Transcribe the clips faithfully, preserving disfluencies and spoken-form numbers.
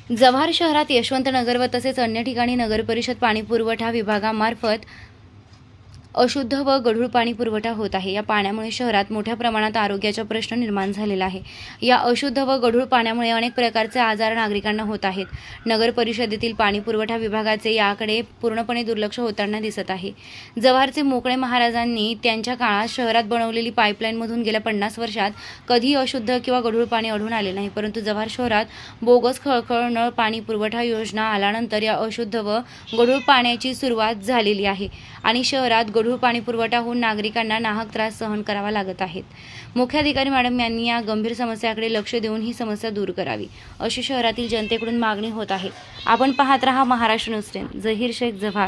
जव्हार शहरात यशवंतनगर व तसेच अन्य ठिकाणी नगरपरिषद पाणीपुरवठा विभागामार्फत अशुद्ध व गढूळ पाणी पुरवठा होत आहे। या पाण्यामुळे शहरात मोठ्या प्रमाणात आरोग्याचा प्रश्न निर्माण झालेला आहे। या अशुद्ध व गढूळ पाण्यामुळे अनेक प्रकारचे आजार नागरिकांना होत आहेत। नगर परिषदेतील पाणी पुरवठा विभागाचे याकडे पूर्णपणे दुर्लक्ष होताना दिसत आहे। जव्हारचे मोकळे महाराजांनी त्यांच्या काळात शहरात बनवलेली पाईपलाईनमधून गेल्या पन्नास वर्षात कधी अशुद्ध किंवा गढूळ पाणी आढळून आले नाही, परंतु जव्हार शहरात बोगस खळखळ नळ पाणी पुरवठा योजना आल्यानंतर या अशुद्ध व गढूळ पाण्याची सुरुवात झालेली आहे आणि शहरात गढूळ पाणी पुरवठा होऊन नागरिकांना नाहक त्रास सहन करावा लागत आहेत। मुख्याधिकारी मॅडम यांनी या गंभीर समस्याकडे लक्ष देऊन ही समस्या दूर करावी अशी शहरातील जनतेकडून मागणी होत आहे। आपण पाहत रहा महाराष्ट्र न्यूज टेन। जहीर शेख, जव्हार।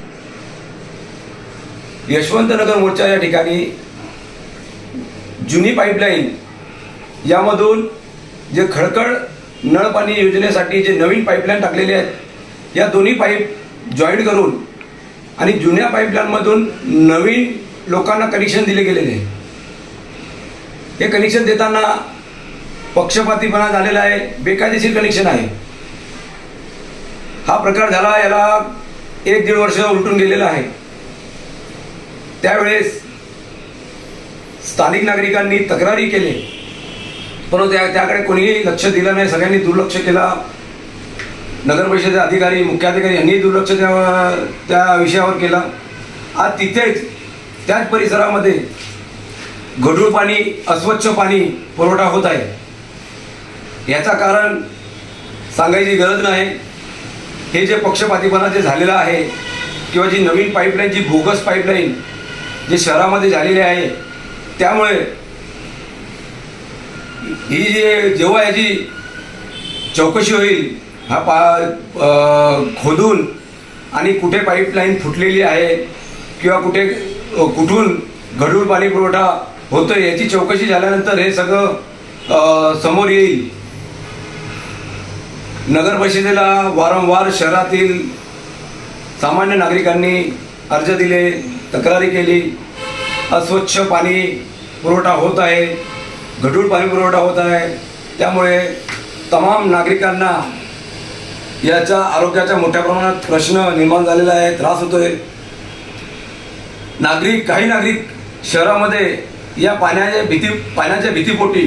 यशवंतनगर मोर्चा या ठिकाणी जुनी पाईपलाईन यामधून जे खडखड नळ पाणी योजनेसाठी जे नवीन पाईपलाईन टाकलेले आहेत, या दोन्ही पाईप जॉईंट करून आणि जुन्या पाईपलाईनमधून नवीन लोकांना कनेक्शन दिले गेलेले आहे। हे कनेक्शन देताना पक्षपातीपणा झालेला आहे, बेकायदेशीर कनेक्शन आहे। हा प्रकार झाला, याला एक दीड वर्ष उलटून गेलेला आहे। त्यावेळेस स्थानिक नागरिकांनी तक्रारी केली, परंतु त्याकडे कोणीही लक्ष दिलं नाही। सगळ्यांनी दुर्लक्ष केला। नगर परिषदेचे अधिकारी, मुख्याधिकारी यांनी दुर्लक्ष त्या त्या विषयावर केला। आज तिथेच त्याच परिसरामध्ये गढूळ पाणी, अस्वच्छ पाणी पुरवठा होत आहे। याचा कारण सांगायची गरज नाही। हे जे पक्षपातीपणा जे झालेलं आहे किंवा जी नवीन पाईपलाईन, जी बोगस पाईपलाईन जे शहरामध्ये झालेली आहे, त्यामुळे ही जे जेव्हा याची चौकशी होईल, हा पा खोदून आणि कुठे पाईपलाईन फुटलेली आहे किंवा कुठे कुठून गढूळ पाणी पुरवठा होतोय, याची चौकशी झाल्यानंतर हे सगळं समोर येईल। नगर परिषदेला वारंवार शहरातील सामान्य नागरिकांनी अर्ज दिले, तक्रारी केली। अस्वच्छ पाणी पुरवठा होत आहे, गढूळ पाणी पुरवठा होत आहे, त्यामुळे तमाम नागरिकांना याचा आरोग्याचा मोठ्या प्रमाणात प्रश्न निर्माण झालेला आहे, त्रास होतोय। नागरिक काही नागरिक शहरामध्ये या पाण्याच्या भीती पाण्याच्या भीतीपोटी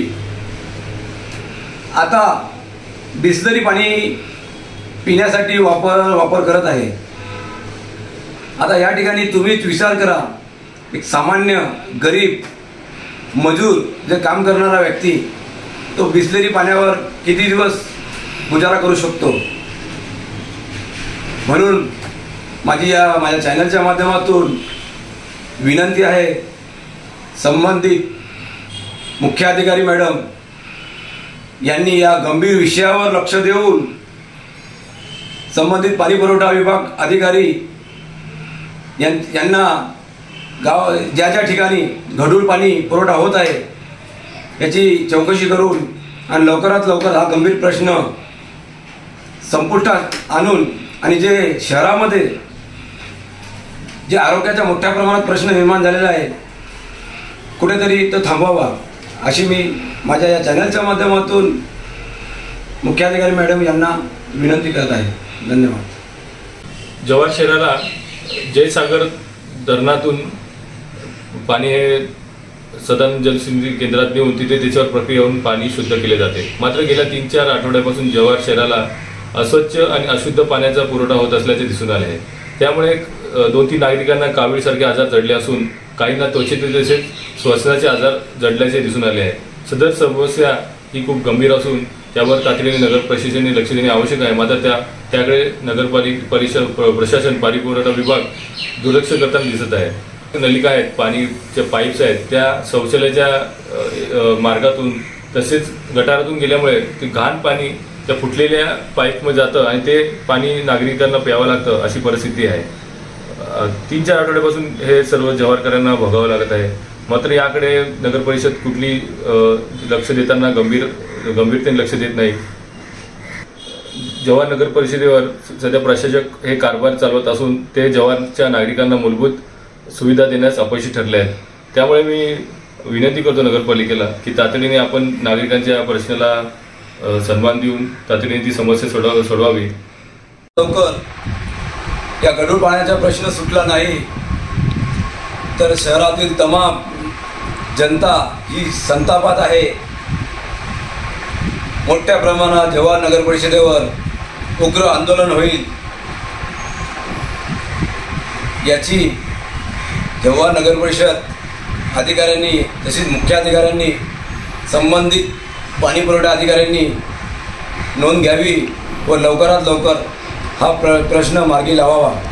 आता बिसलरी पाणी पिण्यासाठी वापर वापर करत आहे। आता या ठिकाणी तुम्हीच विचार करा, एक सामान्य गरीब मजूर जे काम करणारा व्यक्ती तो बिसलरी पाण्यावर किती दिवस गुजारा करू शकतो। म्हणून माझी या माझ्या चॅनलच्या माध्यमातून विनंती आहे, संबंधित मुख्याधिकारी मॅडम यांनी या गंभीर विषयावर लक्ष देऊन संबंधित पाणी पुरवठा विभाग अधिकारी यांना गाव ज्या ज्या ठिकाणी गढूळ पाणी पुरवठा होत आहे याची चौकशी करून आणि लवकरात लवकर हा गंभीर प्रश्न संपुष्टात आणून आणि जे शहरामध्ये जे आरोग्याचा मोठ्या प्रमाणात प्रश्न निर्माण झालेला आहे, कुठेतरी तो थांबवावा अशी मी माझ्या या चॅनलच्या माध्यमातून मुख्याधिकारी मॅडम यांना विनंती करत आहे। धन्यवाद। जव्हार शहराला जयसागर धरणातून पाणी हे सदन जलसिंचन केंद्रात नेऊन तिथे त्याच्यावर प्रक्रिया होऊन पाणी शुद्ध केले जाते। मात्र गेल्या तीन चार आठवड्यापासून जव्हार शहराला अस्वच्छ आणि अशुद्ध पाण्याचा पुरवठा होत असल्याचे दिसून आले आहे। त्यामुळे दोन तीन नागरिकांना कावीळसारखे आजार जडले असून काहींना त्वचेचे तसेच श्वसनाचे आजार जडल्याचे दिसून आले आहे। सदर समस्या ही खूप गंभीर असून त्यावर तातडीने नगर परिषदेने लक्ष देणे आवश्यक आहे। मात्र त्या त्याकडे नगरपालिका परिषद प्रशासन पाणी पुरवठा विभाग दुर्लक्ष करताना दिसत आहे। नलिका आहेत, पाणीच्या पाईप्स आहेत, त्या शौचालयाच्या मार्गातून तसेच गटारातून गेल्यामुळे ते घाण पाणी त्या फुटलेल्या पाईपमध्ये जातं आणि ते पाणी नागरिकांना प्यावं लागतं अशी परिस्थिती आहे। तीन चार आठवड्यापासून हे सर्व जव्हारकरांना भोगावं लागत आहे। मात्र याकडे नगर परिषद कुठली लक्ष देताना गंभीर गंभीरतेने लक्ष देत नाही। जव्हार नगर परिषदेवर सध्या प्रशासक हे कारभार चालवत असून ते जव्हारच्या नागरिकांना मूलभूत सुविधा देण्यास अपयशी ठरले आहेत। त्यामुळे मी विनंती करतो नगरपालिकेला की तातडीने आपण नागरिकांच्या प्रश्नाला अ, सन्मान देऊन तातडीने ती समस्या सोडवा सोडवावी. लवकर या गढूळ पाण्याचा प्रश्न सुटला नाही तर शहरातील तमाम जनता ही संतापात आहे. मोठ्या प्रमाणात जेव्हा नगर परिषदेवर उग्र आंदोलन होईल याची जेव्हा नगर परिषद अधिकाऱ्यांनी तसेच मुख्याधिकाऱ्यांनी संबंधित पाणी पुरवठा अधिकाऱ्यांनी नोंद घ्यावी व लवकरात लवकर हा प्र प्रश्न मार्गी लावावा.